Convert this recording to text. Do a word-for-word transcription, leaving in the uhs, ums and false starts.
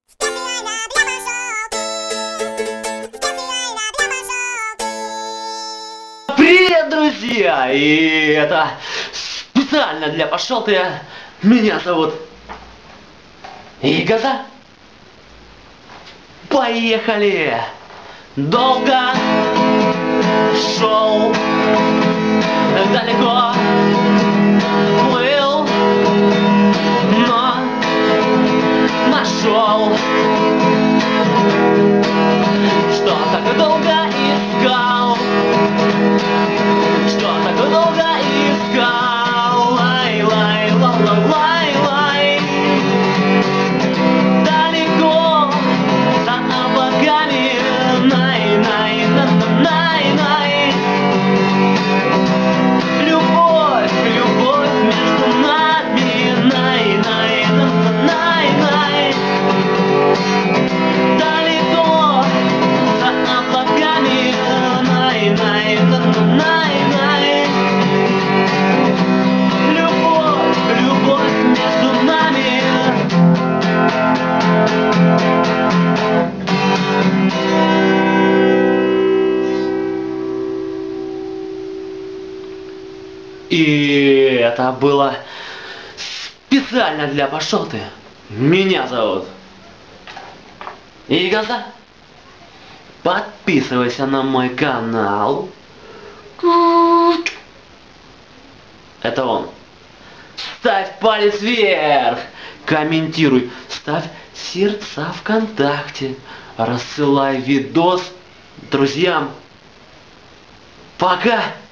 Привет, друзья! И это специально для пошел ты. Меня зовут Игаза. Поехали! Долго шел, далеко плыл, но нашел, что так долго искал, что так долго искал. Лай, лай, лай, лай, лай. Далеко за облаками, най, най, на, на, най, най. Любовь, любовь между нами, най, най, на, на, най, най. Далеко за облаками, най, най, на, на, най, най. Любовь, любовь между нами. И это было специально для пошел ты. Меня зовут Игаза. Подписывайся на мой канал. Это он. Ставь палец вверх. Комментируй. Ставь сердца ВКонтакте. Рассылай видос друзьям. Пока.